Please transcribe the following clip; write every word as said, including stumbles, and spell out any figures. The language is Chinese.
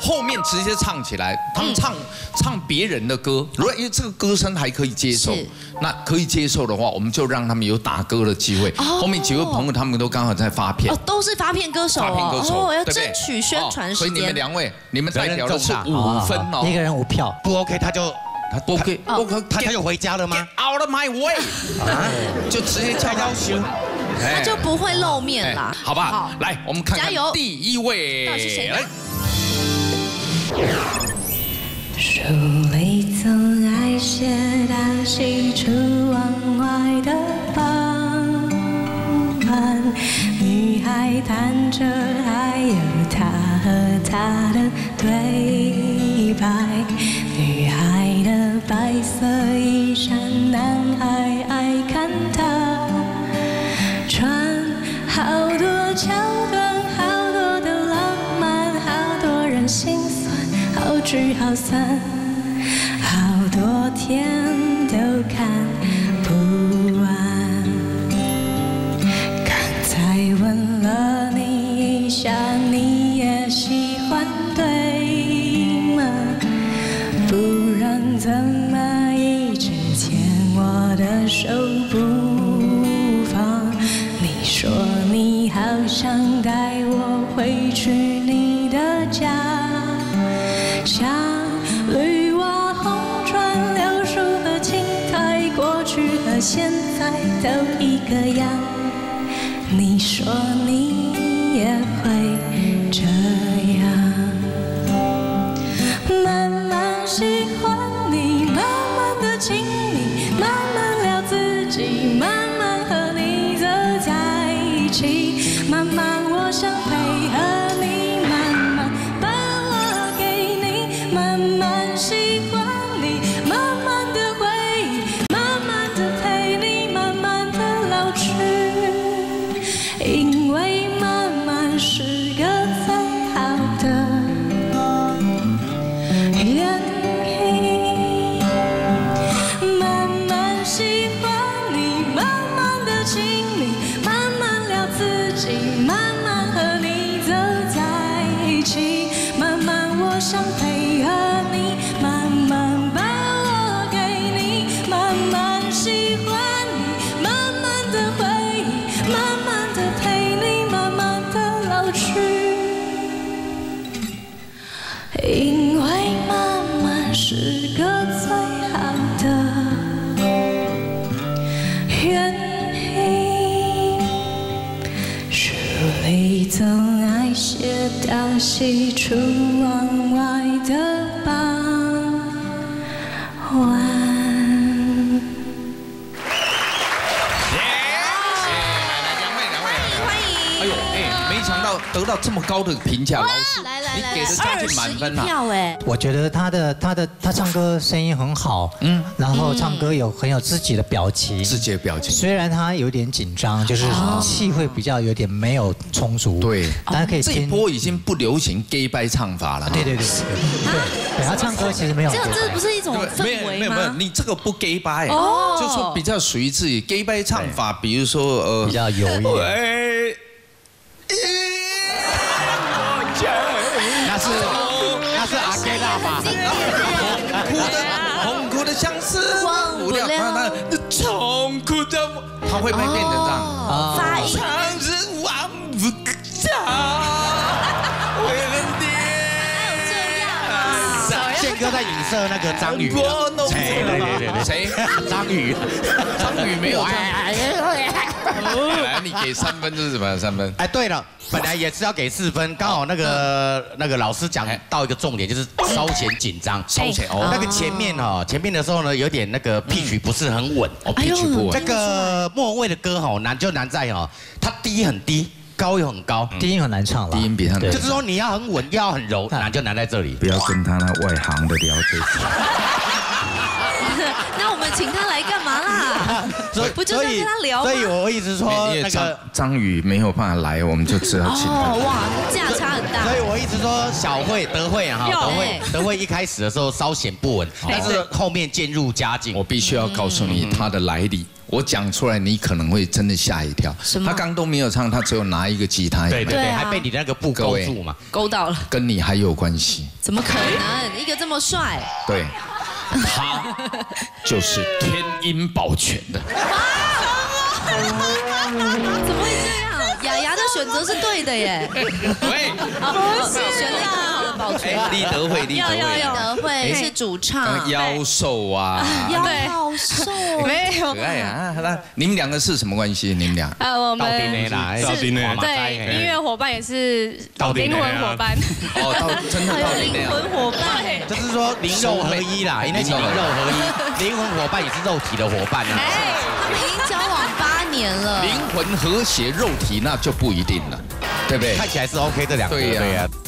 后面直接唱起来，他们唱唱别人的歌，如果因为这个歌声还可以接受，那可以接受的话，我们就让他们有打歌的机会。后面几位朋友他们都刚好在发片， 哦，都是发片歌手， 发片歌手， 哦，要争取宣传时间。 所以你们两位，你们代表的是五分哦， 一个人五票， 不 OK 他就。 他 OK OK， 他他就回家了吗 ？Out of my way， 啊，就直接叫要求， 那就不会露面啦， 好不好？来，我们看看第一位， 到底是谁？来， 书里总爱写到喜出望外的傍晚，女孩弹着，还有她和他的对白。 女孩的白色衣衫，男孩爱看她穿，好多桥段，好多的浪漫，好多人心酸，好聚好散，好多天都看不完。刚才问了你一下，你也喜欢对吗？ 不然怎么一直牵我的手不放？你说你好想带我回去你的家，像绿瓦红砖、柳树和青苔，过去和现在都一个样。你说你也会这样。 慢慢喜欢你，慢慢的亲密，慢慢聊自己，慢慢和你走在一起，慢慢我想配合你，慢慢把我给你，慢慢喜欢你，慢慢的回忆，慢慢的陪你，慢慢的老去，因为慢慢是个最好的。 原因，慢慢喜欢你，慢慢的亲密，慢慢聊自己，慢慢和你走在一起，慢慢我想配合你，慢慢把我给你，慢慢喜欢你，慢慢的回忆，慢慢的陪你，慢慢的老去，因为。 是个最好的原因。书里总爱写到喜出望外的傍晚。 哎呦，哎，没想到得到这么高的评价，老师，你给的将近满分啊！ 哎， 我觉得他的他的他唱歌声音很好，嗯，然后唱歌有很有自己的表情， 自己的表情。 虽然他有点紧张，就是气会比较有点没有充足， 对， 大家可以这一波已经不流行 gay 掰唱法了。 对对对对，对他唱歌其实没有。 这样这不是一种氛围吗？ 没有没有，你这个不 gay 掰，哦，就说比较属于自己 gay 掰唱法，比如说呃， 比较油一点。 那是那是阿 K 大吧？ 哭的痛苦的相思忘不了，那那痛苦的，他会不会变成这样？ 发音。 常人忘不掉，为了你。 宪哥在影射那个张宇。 谁？对对对，谁？ 张宇。 张宇没有。来，你给三分是什么？三分？ 哎，对了。 本来也是要给四分，刚好那个那个老师讲到一个重点，就是稍显紧张， 稍显哦。 那个前面哈，前面的时候呢，有点那个 pitch 不是很稳， 哦 pitch 不稳。 这个莫文蔚的歌哈，难就难在哈，它低很低，高又很高， 低音很难唱了。 低音比他难， 就是说你要很稳，要很柔，难就难在这里。 不要跟他那外行的聊这些。 那我们请他来干嘛啦？ 啦？ 所以不就是要跟他聊吗？ 所以我一直说因为张那个。 张宇没有办法来，我们就只好请他。 哦，哇，价差很大。 所以我一直说小慧、德慧啊，哈， 有德慧哎， 德慧一开始的时候稍显不稳，但是后面渐入佳境。 我必须要告诉你他的来历，我讲出来你可能会真的吓一跳。 什么他刚都没有唱，他只有拿一个吉他， 对对对， 对啊还被你那个布勾住嘛。 勾到了， 跟你还有关系。 怎么可能？一个这么帅， 对，他就是天音保全的。 怎么会这样？雅雅的选择是对的耶。 喂， 不是，选了一个很好的保全。 李德惠，李德惠， 李德惠是主唱， 妖兽啊， 腰好瘦， 没有可爱啊。那你们两个是什么关系？你们俩？ 呃，我到底们呢啦， 到底呢对音乐伙伴也是到底呢灵魂伙伴， 哦，到真的还有灵到底那样。 魂伙伴。 就是说灵肉合一啦，因为是灵肉合一，灵魂伙伴也是肉体的伙伴啊。 他们已经交往八年了。 灵魂和谐，肉体那就不一定了，对不对？ 看起来是 OK 这两个， 对呀对呀。